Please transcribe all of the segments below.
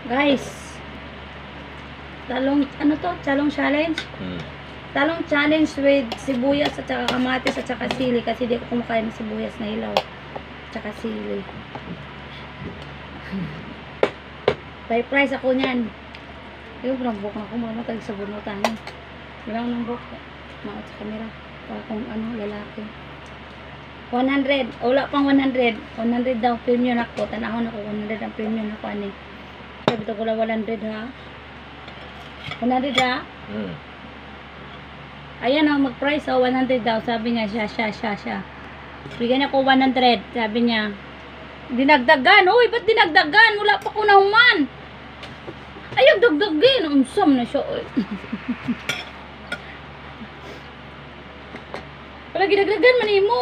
Guys, ano to? Talong challenge? Talong challenge with sibuyas at saka kamatis at saka sili kasi di ko kumakain ng sibuyas na ilaw at saka sili. By price ako niyan. Yung buka na ako mamatag sa bunutan. Bilang ng buka. Maot sa camera. Para kung ano, lalaki. 100. Wala pang 100. 100 daw premium ako. Tanahon ako. 100 ang premium ako. Ani. Sabi ko lang 100 ha. 100 ha. Ayan ang mag-price. 100 daw. Sabi niya siya. Bigyan ako 100. Sabi niya. Dinagdagan. Uy, ba't dinagdagan? Wala pa ko na human. Ayaw dagdagin. Umsam na siya. Wala ginagdagan man mo.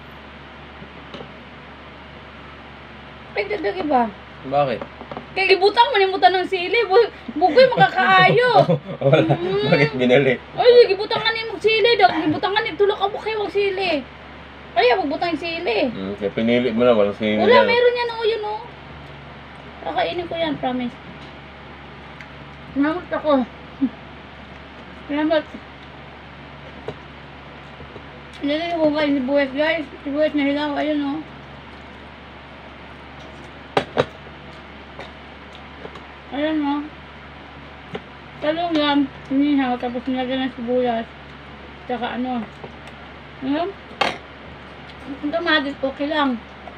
Dagdagin ba? Bakit? Kaya gibutang manimutan ng sili. Bugoy makakaayo. Wala. Bakit binali? Ay, gibutang nga ni mong sili. Gibutang nga ni tulak ka bukay mong sili. Kaya magbutang yung sili. Kaya pinili mo na. Walang sili. Wala, meron yan o. Yun o. Kakainin ko yan, promise. Salamat ako. Salamat. Nilagay ko kayo sibuyas, guys. Sibuyas na hilaw. Ayun o. Ayan o. Talong yan. Hinihaw. Tapos nilagay ng sibuyas. Tsaka ano. Ayan. Ang kamatis, okay lang.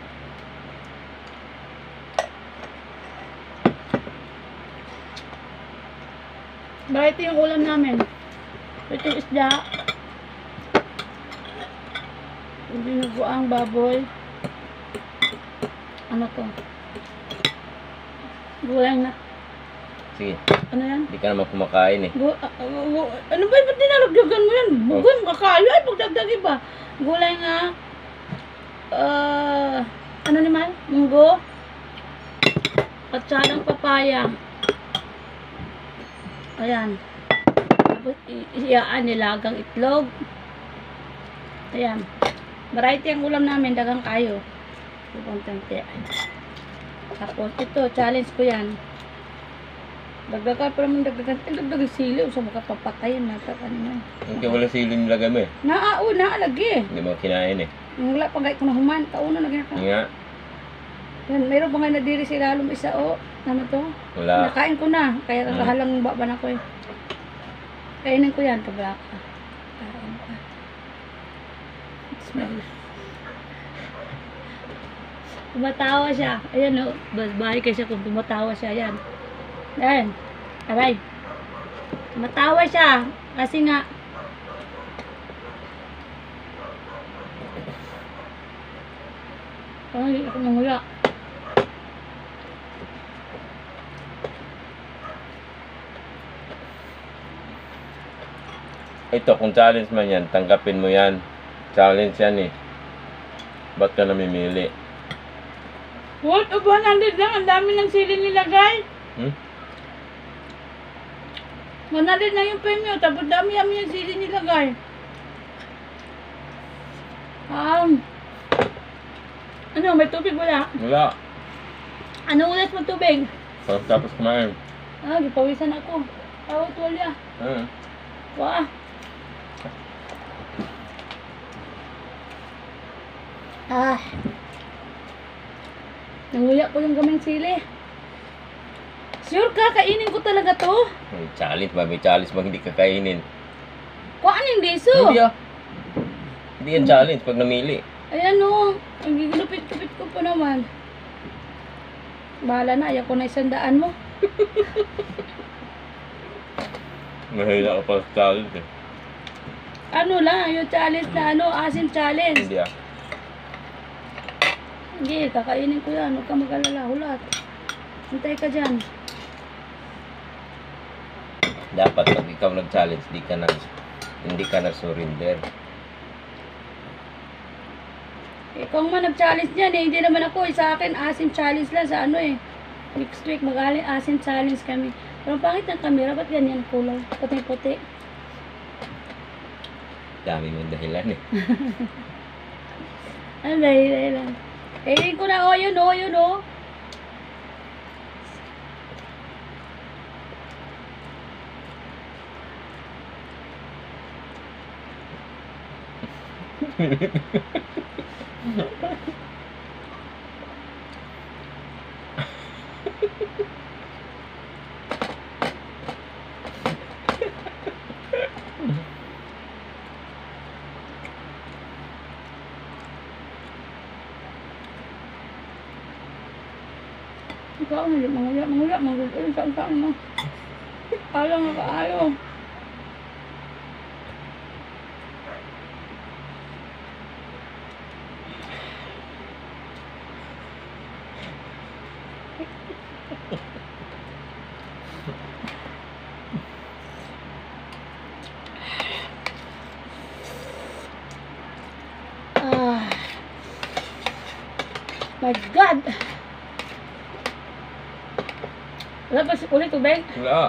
Bakit yung ulam namin? Ito yung isda. Binuguang baboy. Ano to? Gulay na. Sige. Ano yan? Hindi ka naman kumakain eh. Ano ba? Ba't dinalagdagan mo yan? Bugoy mo kakayo. Ay, pagdagdagi ba? Gulay nga. Ano naman? Munggo. At sadang papaya. Ayan. Tapos iyaan nilagang itlog. Ayan. Variety ang ulam namin. Dagang kayo. Tapos ito. Challenge ko yan. Dagdagan pa naman dagdagan. Dagdagan sili. O sa makapapatayin na. Hindi wala sili nilagay mo eh. Naalagi. Hindi mo kinain eh. Wala pa gaya ko na human. Kauna na ganyan ka. Nga. Yan. Mayroon pa nga nadiri si lalong isa o. Ano to? Wala. Nakain ko na. Kaya kakahalang baban ako eh. Kainin ko yan. Pabla ka. Kain ka. Smell. Tumatawa siya. Ayan o. Bahay kasi kung tumatawa siya. Ayan. Ayan. Aray. Tumatawa siya. Kasi nga. Ay, ako nanguya. Ito, kung challenge man yan, tanggapin mo yan. Challenge yan eh. Ba't ka namimili? What? 100 lang. Ang dami ng sili nilagay. 100 na yung premium. Tapos dami yung sili nilagay. Ano? May tubig wala? Wala. Ano ulit mo tubig? Tapos kumain. Gipawisan ako. Tawag tuwalya. Wah. Nanguya ko yung gaming sili. Sure ka, kainin ko talaga to. May challenge ba? May challenge bang hindi kakainin? Kuhaan yung diso. Hindi ah. Hindi yan challenge pag namili. Ayan o. Ang gigilupit-kupit ko pa naman. Bahala na. Ayaw ko na 100 mo. Mahila ka pa sa challenge eh. Ano lang, yung challenge na ano, asin challenge. Hindi ah. Hindi, kakainin ko yan. Huwag ka mag-alala. Hulat. Hintay ka dyan. Dapat pag ikaw nag-challenge, hindi ka na-surrender. Ikaw man nag-challenge yan eh. Hindi naman ako. Sa akin, asin challenge lang sa ano eh. Next week, mag-alin asin challenge kami. Pero pangit ng camera, ba't ganyan kulay? Puti-puti. Dami mong dahilan eh. Ano dahilan? Kainin ko na, yun o. Ikaw, manguya, saan mo. Ayaw nga ka, ayaw. Ah, my God! Wala ba ulit tubig? Wala.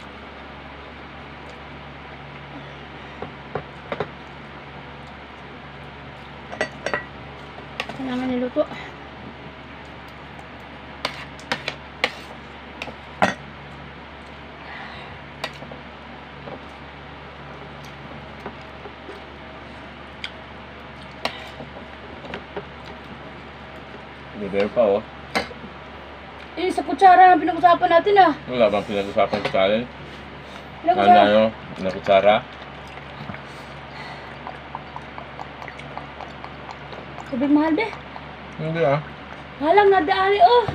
Kailangan niluto. Liver pa oh. Eh, sa kutsara ang pinag-usapan natin ah. Wala bang pinag-usapan sa challenge? Pinag-usapan. Ano? Nakutsara? Tubig mahal be. Hindi ah. Halang nadaali oh.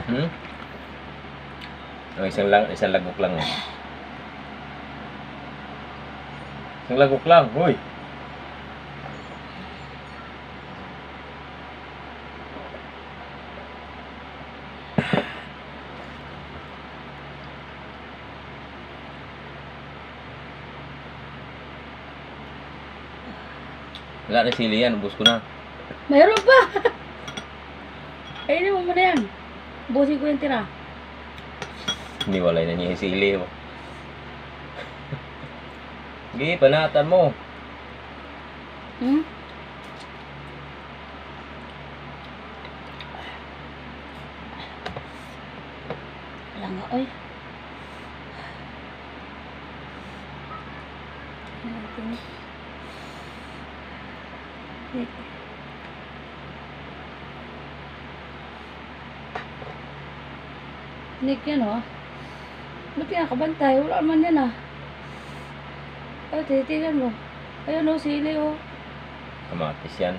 Ang isang lagok lang. Isang lagok lang. Hoy. Wala na sili yan. Ubus ko na. Mayroon pa. Kainin mo muna yan. Busin ko yung tira. Hiniwalay na niya yung sili. Oh. Sige, panatan mo. Hmm? Wala nga, oy. Nick yan oh. Ba't kinakabantay? Wala naman yan ah. Ay, titigan mo. Ayun oh, sili oh. Kamatis yan.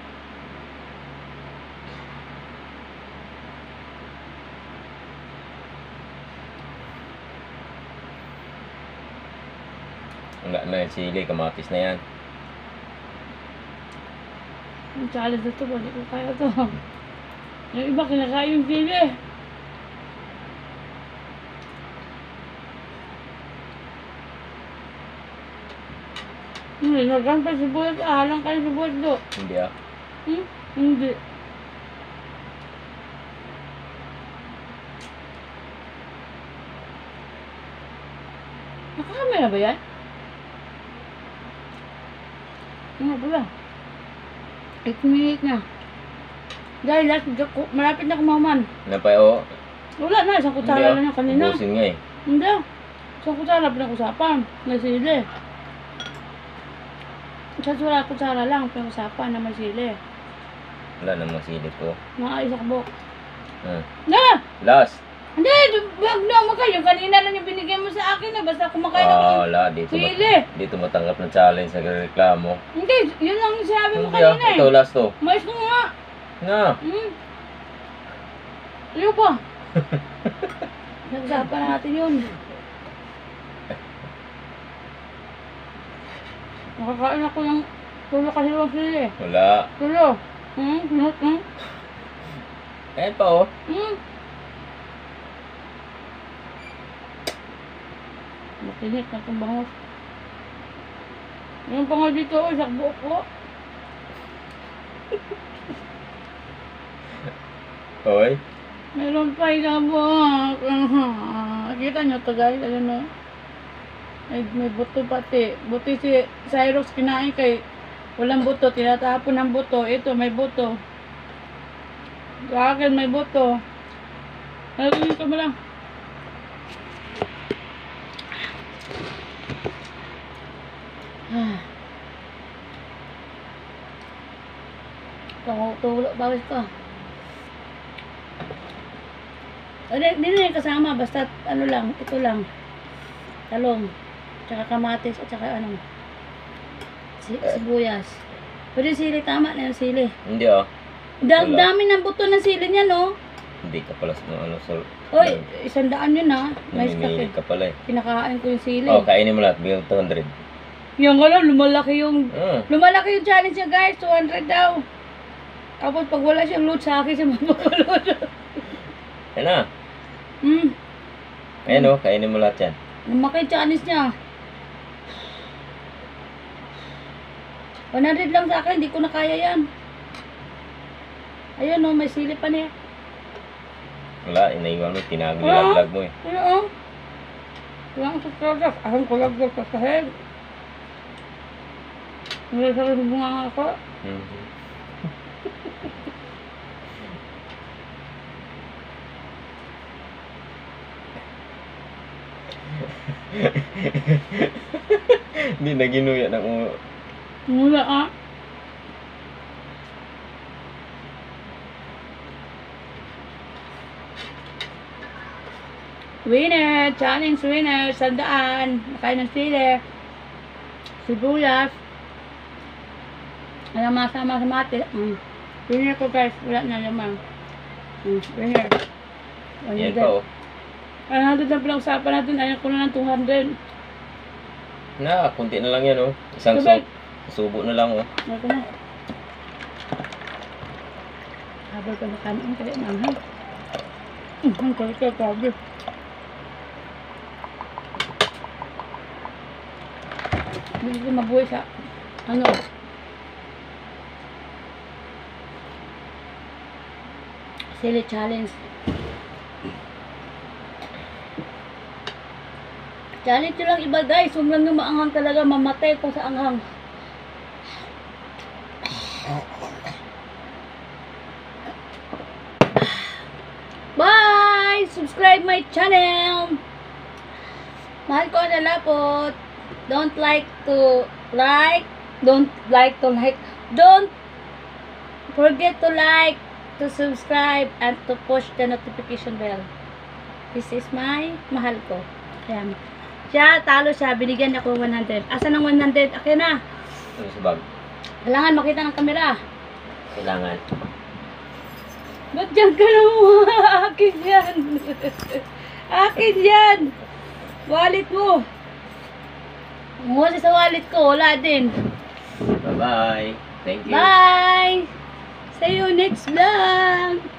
Wala na yung sili, kamatis na yan. Ang challenge na to, balik ko kaya to. Yung iba kinakain yung sili. Hindi, nagkanta sibuyas. Ahalang kayo sibuyas do. Hindi ah. Hindi. Nakakamera ba yan? Ano ba ba? 8 minutes na. Dahil malapit na kumaman. Napay oh. Wala na, isang kutsara lang yung kanina. Ubusin nga eh. Hindi. Isang kutsara pinag-usapan. May sili. Isang kutsara lang pinag-usapan na may sili. Wala namang sili ko. Isang bok. Na! Last! Hindi! Wag na mo kayo. Kanina lang yung binigay mo sa akin na basta kumakain ako. Wala. Dito, sili. dito matanggap ng challenge, nagreklamo. Hindi, yun lang yung sinabi mo Hindi kanina eh. ito last to. Mais ko nga. Na! Ayaw pa. Nagsapan natin yun. Nakakain ako ng tulo kasi lang sili. Wala. Tulo. Eh pa oh. Makinig na itong bangos. Yung pa nga dito, isang buok ko. Hoy. Meron pa isang buok. Kita nyo to guys, ayun o. May buto pati. Buti si Cyrox kinain kay walang buto. Tinatapon ng buto. Ito, may buto. Sa akin, may buto. Nalagyan ko mo lang. tulo, bawis ko. Hindi na yung kasama, basta ano lang, ito lang. Talong, tsaka kamatis, at tsaka ano, sibuyas. Pero yung sili, tama na yung sili. Hindi oh. Wala. Dami ng buto ng sili niya, no? Hindi ka pala sa ano. So, Oy, 100 yun ha. Nice namimili kasi. ka pala eh. Kinakain ko yung sili. Oh, kainin mo lahat. Bigyan 200. Yan nga lang, lumalaki yung challenge niya guys, 200 daw. Tapos pag wala siyang load sa akin, siya mapapaload. Yan na. Ayan oh, kainin mo lahat yan. Lumaki yung challenge niya. 100 lang sa akin, hindi ko na kaya yan. Ayun oh, may sili pa niya. Wala, inaiwan mo. Tinaglag mo eh. Ano oh? Wala ang subscribers. Ahang ko lang sa sahig. Wala sa bunga nga ako. Hindi na ginuya ng ulo. Wala ah. Winner! Challenge winner! 100! Nakain ng sili. Sibuyas. Alam masama sa mati. Winner ko guys. Wala na naman. Winner. Yan pa oh. 100 na pala usapan natin. Ayaw ko na ng 200. Na, kunti na lang yan oh. Isang Sabay. subo na lang oh. Ayaw ko na. Habal ka na kanin. Kaya naman. Ang kulit ka grabe. Hindi ko mabuhay sa ano. Sili challenge. Challenge nyo lang iba guys. Huwag lang yung maanghang talaga. Mamatay ko sa anghang. Bye! Subscribe my channel. Mahal ko ang lalapot. Don't forget to like, to subscribe, and to push the notification bell. This is my mahal ko. Ayan. Siya, talo siya. Binigyan niya ko 100. Asa ng 100? Akin na. Ano sa bag? Kailangan makita ng kamera. Kailangan. Ba't dyan ka naman? Akin yan. Akin yan. Wallet mo. Kumuha sa wallet ko. Wala din. Bye-bye. Thank you. Bye! See you next vlog!